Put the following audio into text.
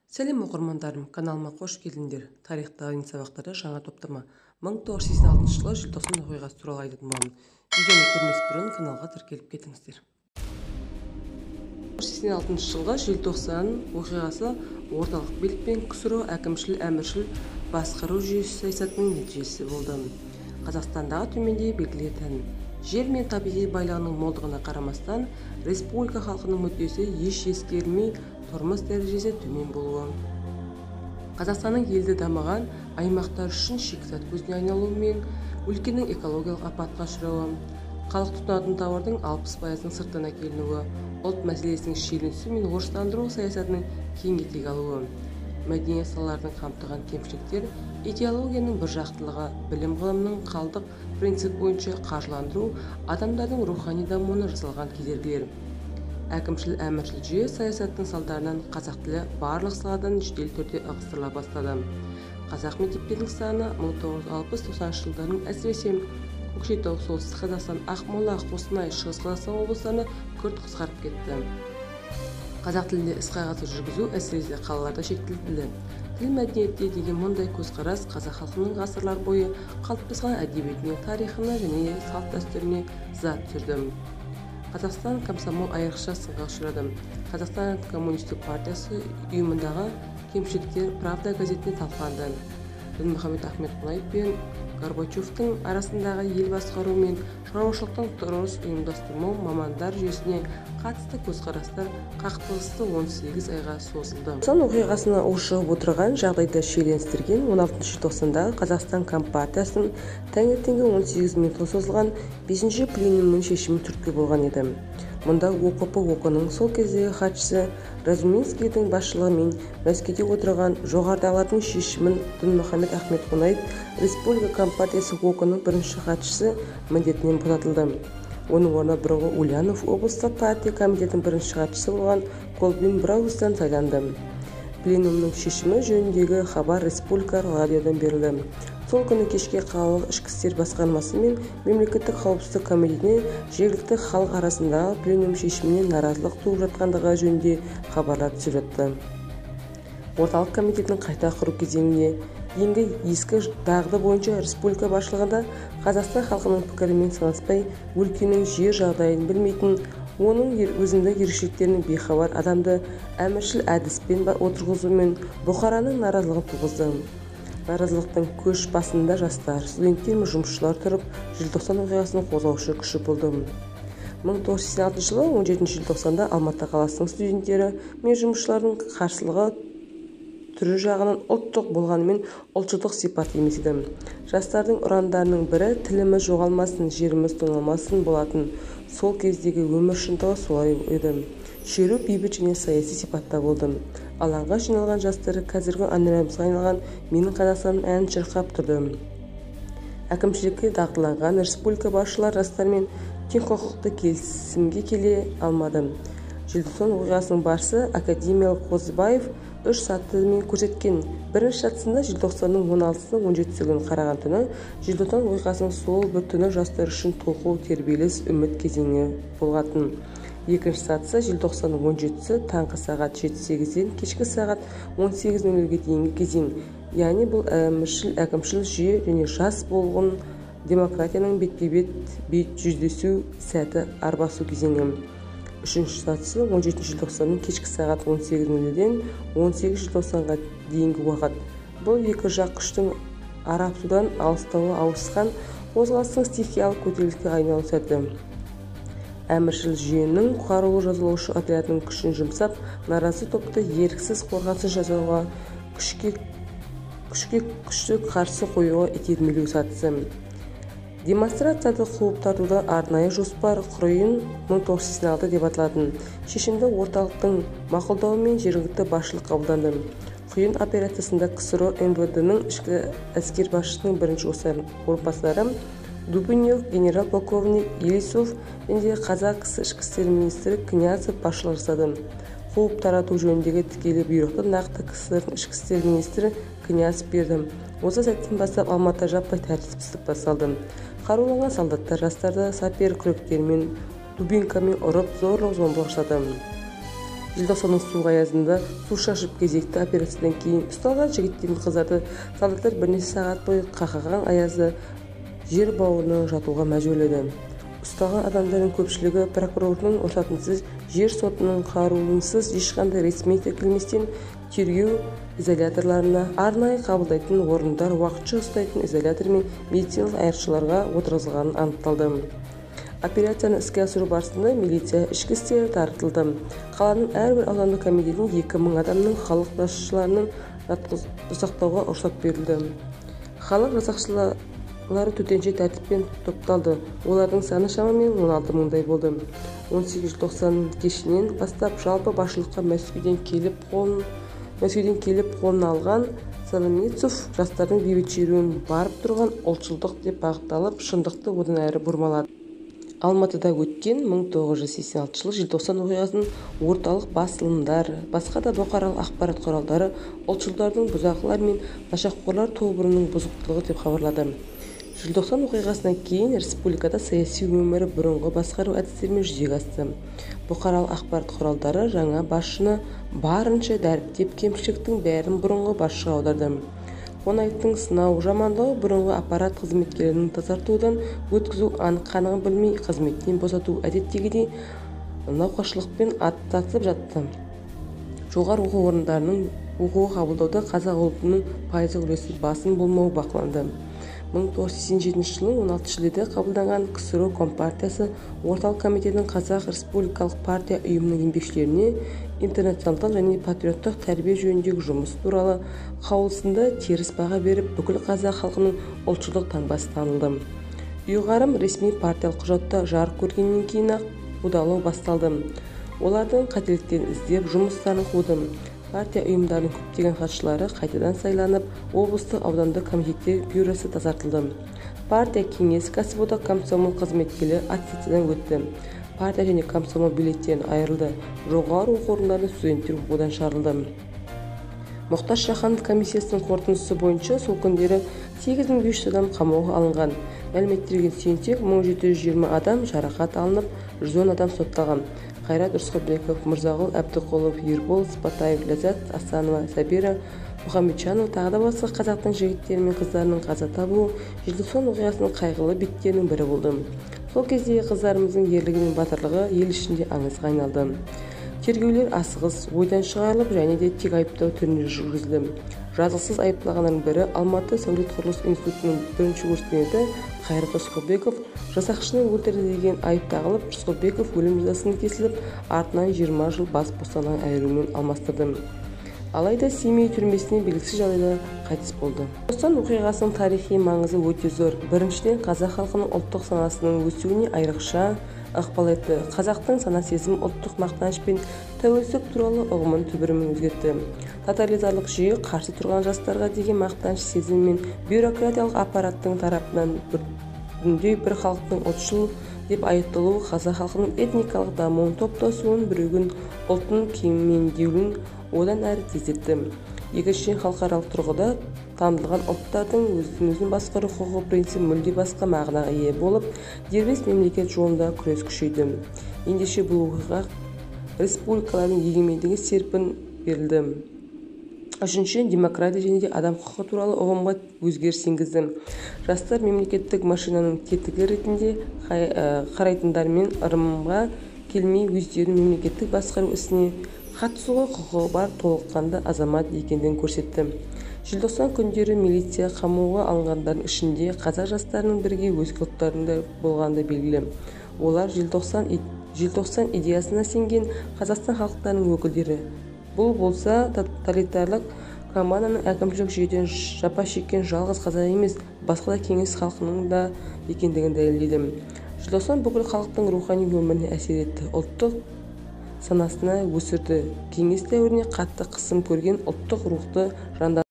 Сәлем оқырмандарым, каналыма қош келдіңдер. Тарихта ғылыми сабақтарда жаңа топтама 1986 жылы желтоқсан оқиғасы туралы айтатын боламын. Видеоны көрмес бұрын каналға тіркеліп кетіңіздер. 1986 жылғы желтоқсан оқиғасы орталық билік пен КСРО әкімшіл-әміршіл басқару жүйесі саясатының нәтижесі болды. Қазақстандағы төменде белгілі тән. Жер мен табиғи байлығының молдығына қарамастан, республика халқының мүддесі еш ескерілмей, тұрмыс дәрежесі төмен болуы. Қазақстанның елді дамыған аймақтар үшін шикізат көзіне айналуы мен өлкенің экологиялық апатқа ұшырауы, халық тұтынатын тауардың 60%-ның сырттан әкелінуі, ұлт мәселесінің шиеленісу мен орыстандыру саясатының кең етек алуы, мәдениет салаларын қамтыған кемшіліктер, идеологияның біржақтылығы, білім ғылымның қалдық принцип бойынша қаржыландыру, адамдардың рухани дамуына жасалған кедергілер. Әкімшіл-әміршіл жүйе саясаттың салдарынан қазақ тілі барлық саладан жедел түрде ығыстырыла бастады. Қазақ мектептерінің саны 1960-90 жылдардың әсіресе Көкшетау, Солтүстік Қазақстан, Ақмола, Қостанай, Шығыс Қазақстан облыстарында күрт қысқарып кетті. Қазақ тілінде іс-қағаз жүргізу әсіресе қалаларда шектелді. Тіл мәдениетте деген мұндай көзқарас қазақ халқының ғасырлар бойы қалыптасқан әдебиетіне, тарихына және салт-дәстүріне зат түсірді. Қазақстан комсомол айрықша сынға ұшырады. Қазақстан коммунистік партиясы ұйымындағы кемшіліктер Правда газетіне талқыланды. Дінмұхамед Ахмет Қонаев пен Горбачевтың арасындағы ел басқару мен шаруашылықтың дұрыс ұйымдастырмау мамандар жүйесіне қатысты көзқарастар қақтығысы 18 айға созылды. Сон оқиғасына ушығып отырған жағдайда шиеленістірген 16 желтоқсандағы Қазақстан Компартиясының таңертеңгі 18 минутқа созылған 5-ші пленумның шешімі түрткі болған еді. Мұнда ОКП-ның сол кездегі хатшысы Разуминскийдің басшылығымен Мәскеуде отырған жоғарыдағылардың шешімін Дінмұхамед Ахмет Қонаев Республика Компартиясы ОК-ның бірінші хатшысы міндетінен босатылды. Оның орнына бұрынғы Ульянов облыстық партия комитетінің бірінші хатшысы болған Колбин Браустан сайланды. Пленумның шешімі жөніндегі хабар Республика радиодан берілді. Сол күні кешке қалалық ішкі істер басқармасы мен мемлекеттік қауіпсіздік комитетіне жергілікті халық арасындағы пленум шешімінен наразылық туып жатқандығы жөнінде хабарлар түсіп жатты. Орталық комитетінің қайта құру кезеңіне дейінгі ескі дағды бойынша республика басшылығында Қазақстан халқының пікірімен санаспай, өлкенің жер жағдайын білмейтін, оның өзіндік ерекшеліктерінің бейхабар адамды әміршіл әдіспен отырғызуымен бұқараның наразылығын туғызды. Наразылықтың көш басында жастар, студенттер мен жұмысшылар тұрып, желтоқсан оқиғасының қозғаушы күші болды. 1986 жылы 17 желтоқсанда Алматы қаласының студенттері мен жұмысшылардың қарсылығы түрі жағынан ұлттық болғанымен ұлтшылдық сипат емес еді. Жастардың ұрандарының бірі тіліміз жоғалмасын, жеріміз тоналмасын болатын. Сол кездегі өмір шындығы солай еді. Шеру бейбіт және саяси сипатта болды. Алаңға жиналған жастары қазіргі әнұранымызға айналған «Менің Қазақстаным» әнін шырқап тұрды. Әкімшілікке дағдыланған республика басшылары жастармен тең құқықты келісімге келе алмады. Желтоқсан оқиғасының барысы академиялық Қозыбаев 3 сатымен көрсеткен. Бірінші сатысында желтоқсанның 16-ны 17-сі күні қараған түні, желтоқсан оқиғасының сол бір түні жастар үшін толқу, тербеліс, үміт кезеңі болғатын. Екінші сатысы желтоқсанның 17-сі таңғы сағат 7:08-ден кешкі сағат 18:00-ге дейінгі кезең. Яғни бұл әкімшіл жүйе және жас болғын демократияның бетпе-бет жүздесу сәті арбасу кезеңі. Үшінші сатысы 17 желтоқсанның кешкі сағат 18:00-ден 18 желтоқсанға дейінгі уақыт. Бұл екі жақ күштің Араб-Судан алыстауға ауысқан қозғалыстың стихиялық көтеріліске айналу сәті. Әміршіл жүйенің қарулы жазалаушы отрядының күшін жұмсап, наразы топты еріксіз қорғансыз жазалауға, күшке күшті қарсы қоюға итермелеу сатысы. Демонстрацияды қуып тартуда арнайы жоспар құройын 1986 деп аталатын шешімді орталықтың мақұлдауымен жергілікті басшылық қабылданды. Құйын операциясында КСРО МВД-ның ішкі әскер басшысының бірінші орынбасары Дубинев, генерал-полковник Елисов және Қазақ ішкі істер министрі Князев басшылық жасады. Қуып тарату жөніндегі тікелей бұйрықты нақты КСР ішкі істер министрі Князев берді. Осы сәттен бастап Алматы жаппай тәртіпсіздік басталды. Қаруланған солдаттар жастарды сапер күректермен, дубинкамен ұрып, зорлық-зомбылық жасады. Желтоқсанның суық аязында су шашып кезекті операциядан кейін ұсталған жігіттен қыздарды солдаттар бірнеше сағат бойы қақаған аязда жер бауырына жатуға мәжбүрледі. Ұсталған адамдардың көпшілігі прокурордың рұқсатынсыз, жер сотының қаруынсыз, ешқандай ресми тіркелместен тергеу изоляторларына, арнайы қабылдайтын орындар, уақытша ұстайтын изолятор мен медициналық айырықшаларға отырғызылғаны анықталды. Операцияны іске асыру барысында милиция, ішкі істер тартылды. Қаланың әрбір аудандық комитетіне 2000 адамның халық жасақшыларының жасақтауға рұқсат берілді. Халық жасақшылары төтенше тәртіппен топталды. Олардың саны шамамен 16 мыңдай болды. 18 желтоқсан кешінен бастап жалпы басшылыққа Мәскеуден келіп қолына алған Соломонцов жастардың бейбіт шеруін барып тұрған ұлтшылдық деп бағытталып, шындықты одан әрі бұрмалады. Алматыда өткен 1986 жылы желтоқсан оқиғасын орталық басылымдар, басқа да бұқаралық ақпарат құралдары ұлтшылдардың бұзақылар мен нашақорлар тобырының бұзықтылығы деп хабарлады. Желтоқсан оқиғасынан кейін республикада саяси өмірі бұрынғы басқару әдістерімен жүзеге асты. Бұқаралық ақпарат құралдары жаңа басшыны барынша дәріптеп, кемшіліктің бәрін бұрынғы басшыға аударды. Қонаевтың сынау, жамандығы бұрынғы аппарат қызметкерлерінің тазартудан өткізу, анық-қанығын білмей қызметтен босату әдеттегідей науқашылықпен аттасып жатты. Жоғары оқу орындарының оқуға қабылдауда қазақ ұлтының пайыздық үлесі басым болмауы бақыланды. 1987 жылы 16 шілдеде қабылданған КСРО Компартиясы орталық комитетінің Қазақ Республикалық партия ұйымының еңбекшілеріне интернационалдық және патриоттық тәрбие жөніндегі жұмыс туралы қаулысында теріс баға беріп, бүкіл қазақ халқының ұлтшылдық таңбасы танылды. Ұйғарым ресми партиялық құжатта жарық көргеннен кейін-ақ қудалау басталды. Олардың қателіктерін іздеп жұмыстарын қуды. Партия ұйымдарының көптеген хатшылары қайтадан сайланып, облыстық аудандық комитеттер бюросы тазартылды. Партия кеңес, кәсіподақ, комсомол қызметкерлері аттестациядан өтті. Партия және комсомол билеттерін айырылды. Жоғары оқу орындарында студенттер оқудан шығарылды. Мұхтар Шаханов комиссиясының қорытындысы бойынша сол күндері 8500 адам қамауға алынған. Мәліметтерге сүйенсек, 1720 адам жарақат алынып, 110 адам сотталған. Қайрат Рысқұлбеков, Мырзағұл Әбдіқұлов, Ербол Сыпатаев, Ләззат Асанова, Сабира Мұхамеджанова тағы да басқа қазақтың жігіттері мен қыздарының қаза табуы желтоқсан оқиғасының қайғылы беттерінің бірі болды. Сол кездегі қыздарымыздың ерлігі мен батырлығы ел ішінде аңызға айналды. Тергеулер асығыс, ойдан шығарылып және де тек айыптау түрінде жүргізілді. Жазықсыз айыпталғанның бірі Алматы сәулет құрылыс институтының 1-ші курс студенті Қайрат Рысқұлбеков жасақшыны өлтірді деген айып тағылып, Рысқұлбеков өлім жазасына кесіліп, артынан 20 жыл бас бостандығынан айырумен алмастырды. Алайда Семей түрмесіне белгісіз жағдайда қайтыс болды. Желтоқсан оқиғасының тарихи маңызы өте зор. Біріншіден, қазақ халқының ұлттық санасының өсуіне айрықша ықпал етті. Қазақтың сана-сезім ұлттық мақтаныш пен тәуелсіздік туралы ұғымын түбірімен өзгертті. Тоталитарлық жүйе қарсы тұрған жастарға деген мақтаныш сезім мен бюрократиялық аппараттың тарапынан бір халықтың ұлтшыл деп айыпталуы қазақ халқының этникалық дамуын, топтасуын, бірігуін, ұлтын кемендеуін одан әрі тездетті. Екіншіден, халықаралық тұрғыда танылған ұлттардың өзін басқару құқығы принципі мүлде басқа мағынаға ие болып, дербес мемлекет жолында күрес күшейді. Ендеше бұл оқиға республикалардың егемендігі серпін берілді. Үшіншіден, демократия және де адам құқығы туралы ұғымға өзгеріс енгізді. Жастар мемлекеттік машинаның тетігі ретінде қарайтындармен ырымға келмей, өздерінің мемлекеттік басқару ісіне қатысуға құқығы бар толыққанды азамат екендігін көрсетті. Желтоқсан күндері милиция қамауға алынғандардың ішінде қазақ жастарының бірге өзге ұлттарында болғаны белгілі. Олар желтоқсан идеясына сенген Қазақстан халықтарының өкілдері. Бұл болса, тоталитарлық команданың әкімшілік жүйеден жапа шеккен жалғыз қазақ емес, басқа да кеңес халқының да екендігін дәлелдейді. Желтоқсан бүкіл халықтың рухани өміріне әсер етті, ұлттық санасына өсірді. Кеңес дәуіріне қатты қысым көрген ұлттық рухты жандандырды.